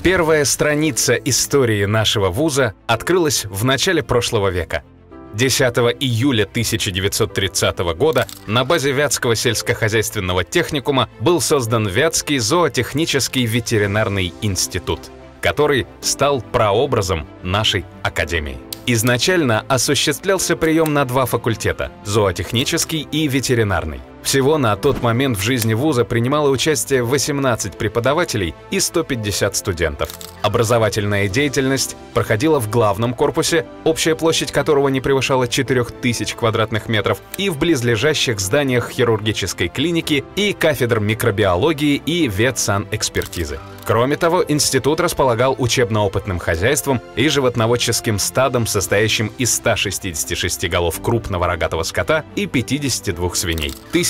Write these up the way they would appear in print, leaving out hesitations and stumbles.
Первая страница истории нашего вуза открылась в начале прошлого века. 10 июля 1930 года на базе Вятского сельскохозяйственного техникума был создан Вятский зоотехнический ветеринарный институт, который стал прообразом нашей академии. Изначально осуществлялся прием на два факультета – зоотехнический и ветеринарный. Всего на тот момент в жизни вуза принимало участие 18 преподавателей и 150 студентов. Образовательная деятельность проходила в главном корпусе, общая площадь которого не превышала 4000 квадратных метров, и в близлежащих зданиях хирургической клиники и кафедр микробиологии и ветсанэкспертизы. Кроме того, институт располагал учебно-опытным хозяйством и животноводческим стадом, состоящим из 166 голов крупного рогатого скота и 52 свиней.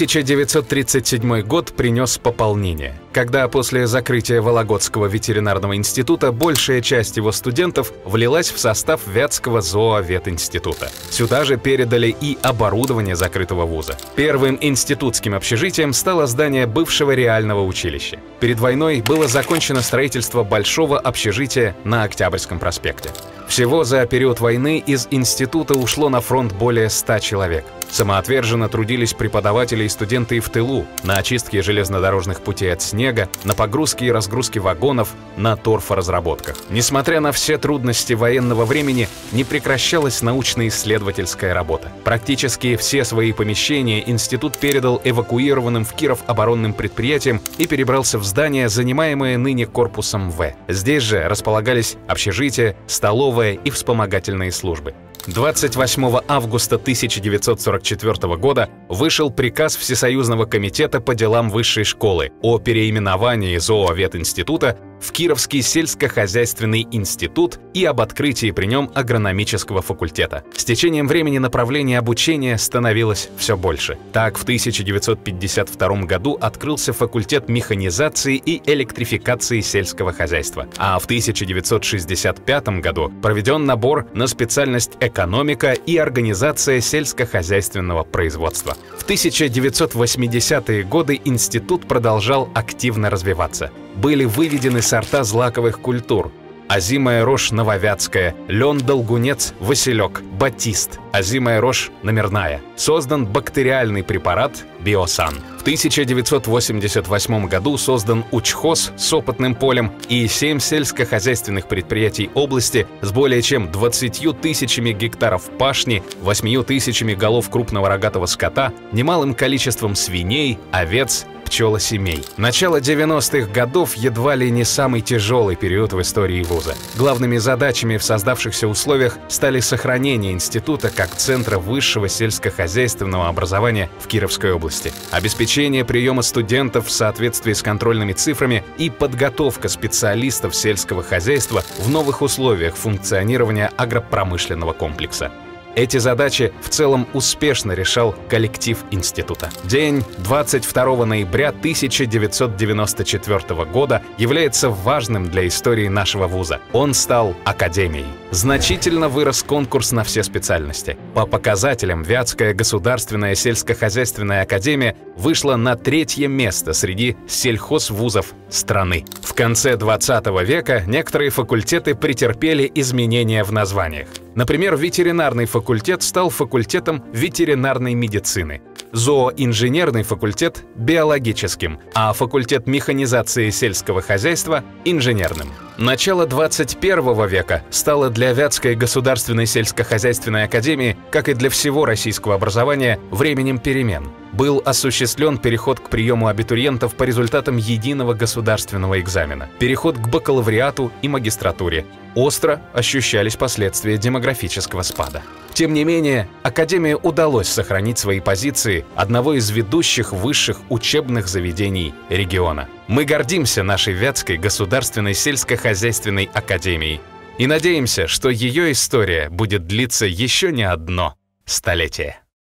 1937 год принес пополнение, когда после закрытия Вологодского ветеринарного института большая часть его студентов влилась в состав Вятского зооветинститута. Сюда же передали и оборудование закрытого вуза. Первым институтским общежитием стало здание бывшего реального училища. Перед войной было закончено строительство большого общежития на Октябрьском проспекте. Всего за период войны из института ушло на фронт более 100 человек. Самоотверженно трудились преподаватели и студенты и в тылу, на очистке железнодорожных путей от снега, на погрузке и разгрузке вагонов, на торфоразработках. Несмотря на все трудности военного времени, не прекращалась научно-исследовательская работа. Практически все свои помещения институт передал эвакуированным в Киров оборонным предприятиям и перебрался в здание, занимаемое ныне корпусом В. Здесь же располагались общежития, столовая и вспомогательные службы. 28 августа 1944 года вышел приказ Всесоюзного комитета по делам высшей школы о переименовании зооветинститута в Кировский сельскохозяйственный институт и об открытии при нем агрономического факультета. С течением времени направлений обучения становилось все больше. Так, в 1952 году открылся факультет механизации и электрификации сельского хозяйства, а в 1965 году проведен набор на специальность экономика и организация сельскохозяйственного производства. В 1980-е годы институт продолжал активно развиваться. Были выведены сорта злаковых культур: озимая рожь нововятская, лен-долгунец, василек, батист, озимая рожь номерная. Создан бактериальный препарат Биосан. В 1988 году создан учхоз с опытным полем и 7 сельскохозяйственных предприятий области с более чем 20 тысячами гектаров пашни, 8 тысячами голов крупного рогатого скота, немалым количеством свиней, овец, пчелосемей. Начало 90-х годов едва ли не самый тяжелый период в истории вуза. Главными задачами в создавшихся условиях стали сохранение института как центра высшего сельскохозяйственного образования в Кировской области, обеспечение приема студентов в соответствии с контрольными цифрами и подготовка специалистов сельского хозяйства в новых условиях функционирования агропромышленного комплекса. Эти задачи в целом успешно решал коллектив института. День 22 ноября 1994 года является важным для истории нашего вуза. Он стал академией. Значительно вырос конкурс на все специальности. По показателям Вятская государственная сельскохозяйственная академия вышла на 3-е место среди сельхозвузов страны. В конце 20 века некоторые факультеты претерпели изменения в названиях. Например, ветеринарный факультет стал факультетом ветеринарной медицины, зооинженерный факультет – биологическим, а факультет механизации сельского хозяйства – инженерным. Начало 21 века стало для Вятской государственной сельскохозяйственной академии, как и для всего российского образования, временем перемен. Был осуществлен переход к приему абитуриентов по результатам единого государственного экзамена, переход к бакалавриату и магистратуре. Остро ощущались последствия демографического спада. Тем не менее, академии удалось сохранить свои позиции одного из ведущих высших учебных заведений региона. Мы гордимся нашей Вятской государственной сельскохозяйственной академией и надеемся, что ее история будет длиться еще не одно столетие.